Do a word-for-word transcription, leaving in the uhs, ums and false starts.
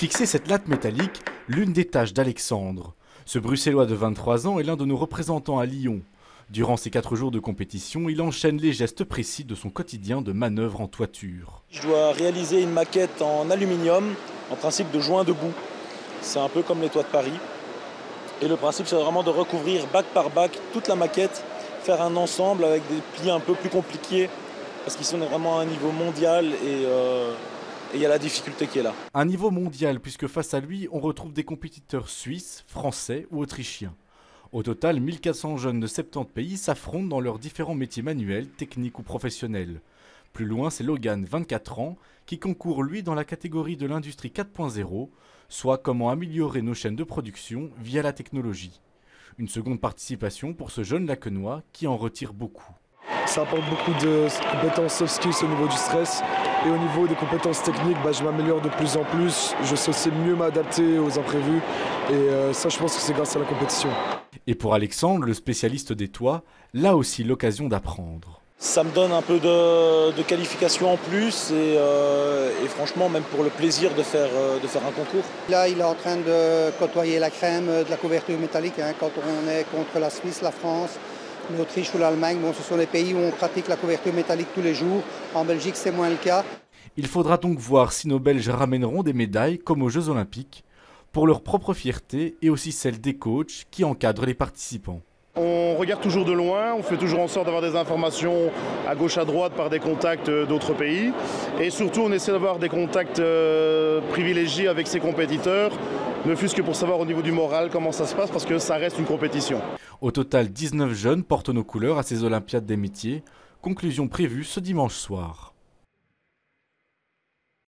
fixer cette latte métallique, l'une des tâches d'Alexandre. Ce Bruxellois de vingt-trois ans est l'un de nos représentants à Lyon. Durant ces quatre jours de compétition, il enchaîne les gestes précis de son quotidien de manœuvre en toiture. Je dois réaliser une maquette en aluminium, en principe de joint debout. C'est un peu comme les toits de Paris. Et le principe, c'est vraiment de recouvrir bac par bac toute la maquette, faire un ensemble avec des plis un peu plus compliqués, parce qu'ils sont vraiment à un niveau mondial et euh, il y a la difficulté qui est là. Un niveau mondial, puisque face à lui, on retrouve des compétiteurs suisses, français ou autrichiens. Au total, mille quatre cents jeunes de soixante-dix pays s'affrontent dans leurs différents métiers manuels, techniques ou professionnels. Plus loin, c'est Logan, vingt-quatre ans, qui concourt lui dans la catégorie de l'industrie quatre point zéro, soit comment améliorer nos chaînes de production via la technologie. Une seconde participation pour ce jeune Lacquenois qui en retire beaucoup. Ça apporte beaucoup de compétences soft skills au niveau du stress et au niveau des compétences techniques, bah, je m'améliore de plus en plus, je sais aussi mieux m'adapter aux imprévus et euh, ça je pense que c'est grâce à la compétition. Et pour Alexandre, le spécialiste des toits, là aussi l'occasion d'apprendre. Ça me donne un peu de, de qualification en plus et, euh, et franchement même pour le plaisir de faire, euh, de faire un concours. Là il est en train de côtoyer la crème de la couverture métallique hein, quand on est contre la Suisse, la France, l'Autriche ou l'Allemagne. Bon, ce sont des pays où on pratique la couverture métallique tous les jours. En Belgique c'est moins le cas. Il faudra donc voir si nos Belges ramèneront des médailles comme aux Jeux Olympiques pour leur propre fierté et aussi celle des coachs qui encadrent les participants. On regarde toujours de loin, on fait toujours en sorte d'avoir des informations à gauche à droite par des contacts d'autres pays et surtout on essaie d'avoir des contacts euh, privilégiés avec ses compétiteurs, ne fût-ce que pour savoir au niveau du moral comment ça se passe parce que ça reste une compétition. Au total, dix-neuf jeunes portent nos couleurs à ces Olympiades des métiers, conclusion prévue ce dimanche soir.